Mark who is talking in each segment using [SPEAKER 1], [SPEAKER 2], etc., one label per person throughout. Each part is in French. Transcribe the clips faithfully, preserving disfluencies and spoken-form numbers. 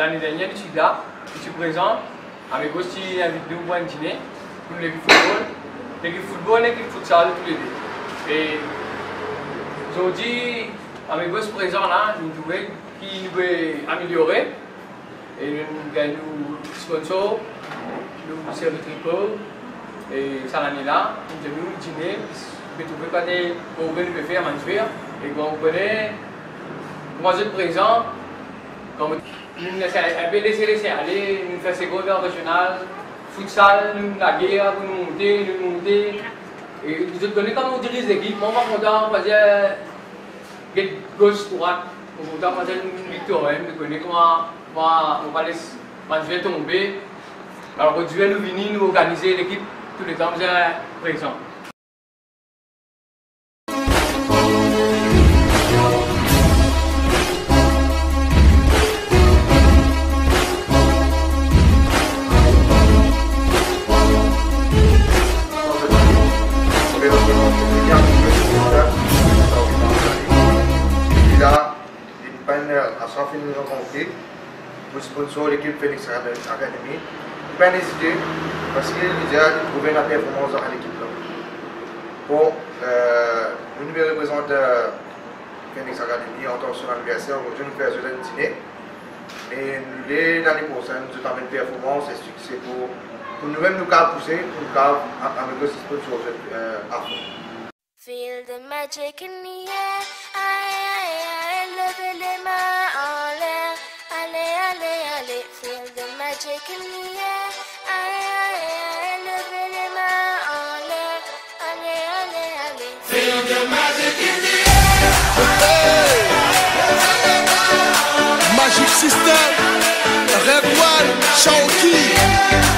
[SPEAKER 1] l'année dernière, je suis là, je suis présent. Avec aussi invité de pour un dîner pour l'équipe football. L'équipe football, l'équipe futsal, tous les deux. Et aujourd'hui, avec aussi présent là, nous trouvons qui nous peut améliorer. Et nous gagnons sponsors, nous servons tricot. Et ça l'année là, nous avons dîner, nous pouvons trouver des pour nous peut faire manger. Et quand on connaît, comment être présent, comme nous laisser laisser aller, nous faire secondaire régional, futsal, nous la guerre, nous monter, nous monter. Et vous connaissez comment on dirige l'équipe, moi je suis content, on va dire gauche, droite, on va content, on va dire une victoire, nous connaissons comment on va laisser manger tomber. Alors aujourd'hui, nous venons nous organiser l'équipe tous les temps, vous êtes présents.
[SPEAKER 2] Pour sponsor l'équipe Phoenix Academy, pas hésiter parce qu'il a déjà trouvé la performance dans l'équipe. Bon, euh, nous nous représentons Phoenix Academy en tant que son anniversaire. Aujourd'hui, nous faisons un dîner. Et l'année prochaine, nous avons une performance et succès pour, pour nous-mêmes nous pousser, pour nous avec le sponsor à fond.
[SPEAKER 3] Feel the magic in the air, aïe aïe aïe, levez les mains en l'air, allez allez allez. Feel the magic in the air, aïe aïe aïe, levez les mains en l'air, allez allez allez. Feel the magic in the air.
[SPEAKER 4] Magic System, Red One, Shawty.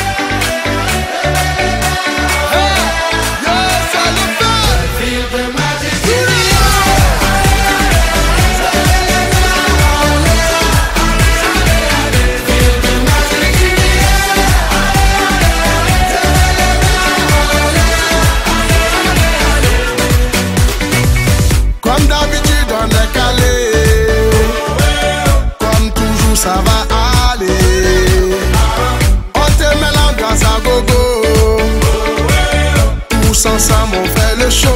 [SPEAKER 4] Ça va aller, on te met l'ambiance à gogo, tous ensemble on fait le show.